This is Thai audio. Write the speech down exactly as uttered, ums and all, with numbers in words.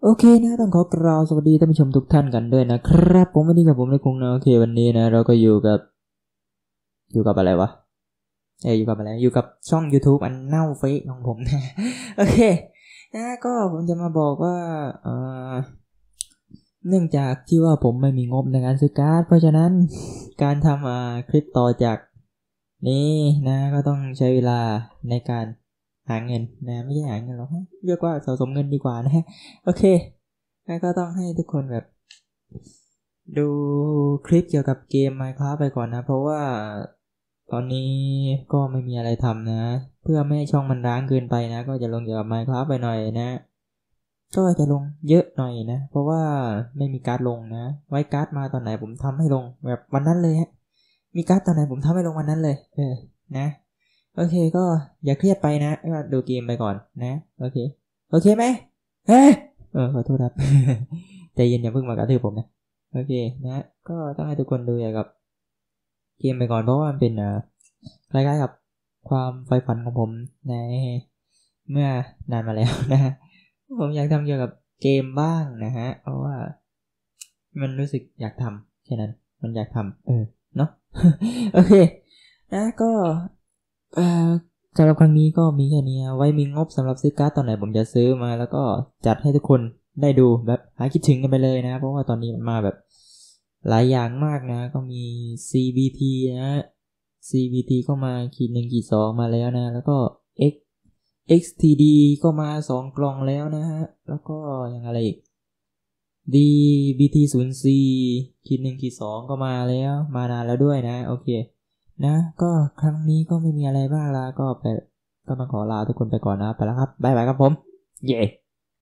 โอเคนะต้องขอกล่าวสวัสดีท่านผู้ชมทุกท่านกันด้วยนะครับผมวันนี้กับผมในคงนะโอเควันนี้นะเราก็อยู่กับอยู่กับอะไรวะเอออยู่กับอะไรอยู่กับช่อง YouTube อันเน่าเฟะของผมนะโอเคนะก็ผมจะมาบอกว่าเอ่อเนื่องจากที่ว่าผมไม่มีงบในการซื้อการ์ดเพราะฉะนั้นการทำอ่าคลิปต่อจากนี้นะก็ต้องใช้เวลาในการหาเงินนะไม่ใช่หาเงินหรอกเรียกว่าสะสมเงินดีกว่านะฮะโอเคแล้วก็ต้องให้ทุกคนแบบดูคลิปเกี่ยวกับเกม Minecraft ไปก่อนนะเพราะว่าตอนนี้ก็ไม่มีอะไรทำนะเพื่อไม่ให้ช่องมันร้างเกินไปนะก็จะลงเกี่ยวกับ Minecraft ไปหน่อยนะก็จะลงเยอะหน่อยนะเพราะว่าไม่มีการ์ดลงนะไว้การ์ดมาตอนไหนผมทำให้ลงแบบวันนั้นเลยฮะมีการ์ดตอนไหนผมทำให้ลงวันนั้นเลยเออนะโอเคก็อย่าเครียดไปนะก็ดูเกมไปก่อนนะโอเคโอเคไหมเฮ้ยเออขอโทษครับ ใจเย็นอย่าเพิ่งมากระทืบผมนะโอเคนะก็ต้องให้ทุกคนดูอย่างกับเกมไปก่อนเพราะว่ามันเป็นอ่าคล้ายๆกับความใฝ่ฝันของผมในเมื่อนานมาแล้วนะฮะผมอยากทำเกี่ยวกับเกมบ้างนะฮะเพราะว่ามันรู้สึกอยากทำแค่นั้นมันอยากทำเออเนาะ โอเคนะก็เอ่อสำหรับครั้งนี้ก็มีแค่นี้ไว้มีงบสำหรับซื้อการ์ดตอนไหนผมจะซื้อมาแล้วก็จัดให้ทุกคนได้ดูแบบหายคิดถึงกันไปเลยนะเพราะว่าตอนนี้มันมาแบบหลายอย่างมากนะก็มี ซี บี ที นะ ซี บี ที ก็มาขีดหนึ่งขีดสองมาแล้วนะแล้วก็ X เอ็กซ์ ที ดี ก็มาสองกล่องแล้วนะฮะแล้วก็อย่างอะไรอีก ดี บี ที ศูนย์ ซี ขีดหนึ่งขีดสองก็มาแล้วมานานแล้วด้วยนะโอเคนะก็ครั้งนี้ก็ไม่มีอะไรบ้างละก็ไปก็มาขอลาทุกคนไปก่อนนะไปแล้วครับบ๊ายบายครับผมเย้